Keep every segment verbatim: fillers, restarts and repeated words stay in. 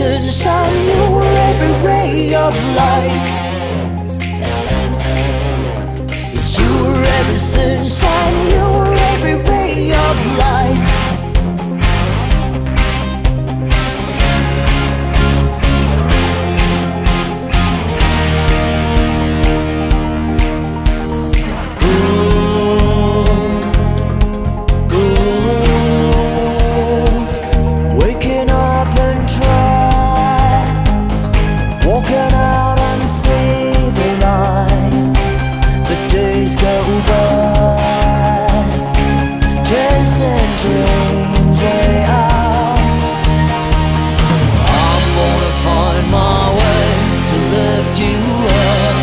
sunshine, you were every ray of light. You were every sunshine, you were every ray of light. Walking out and see the light. The days go by, chasing dreams way out. I'm gonna find my way to lift you up.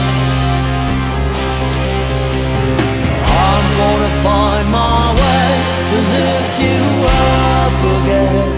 I'm gonna find my way to lift you up again.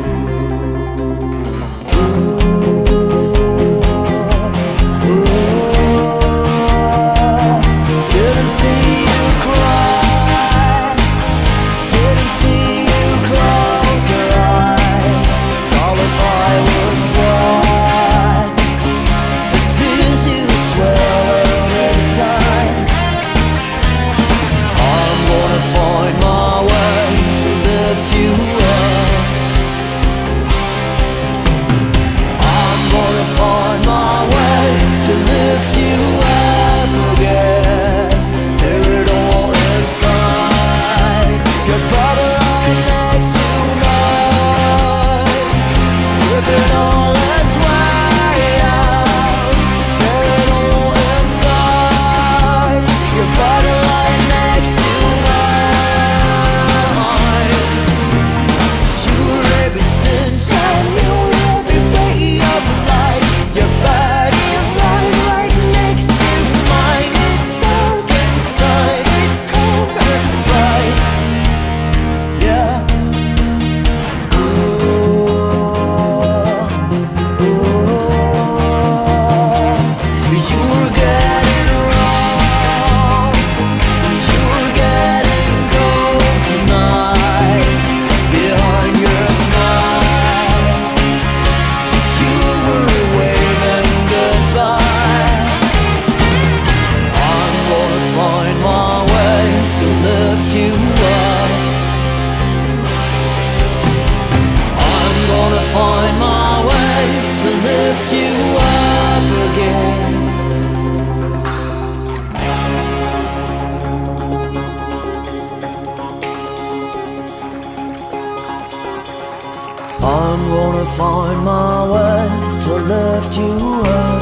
I'm gonna find my way to lift you up.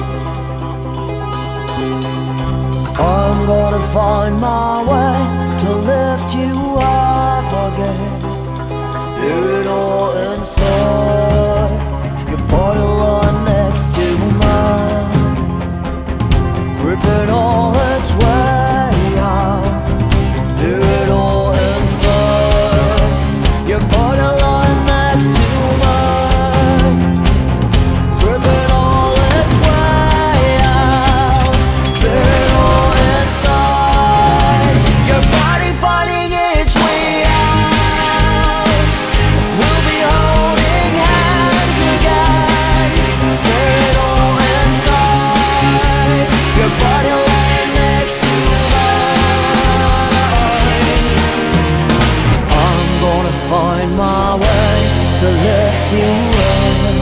I'm gonna find my way to lift you up again. Hear it all inside. Your body lying next to mine, gripping all its way out. Hear it all inside. Your body lying next to mine, gripping all its way out. Hear it all inside. Your body finding its way out. We'll be holding hands again. Hear it all inside. Your body lying next to mine. I'm gonna find my way to lift you up.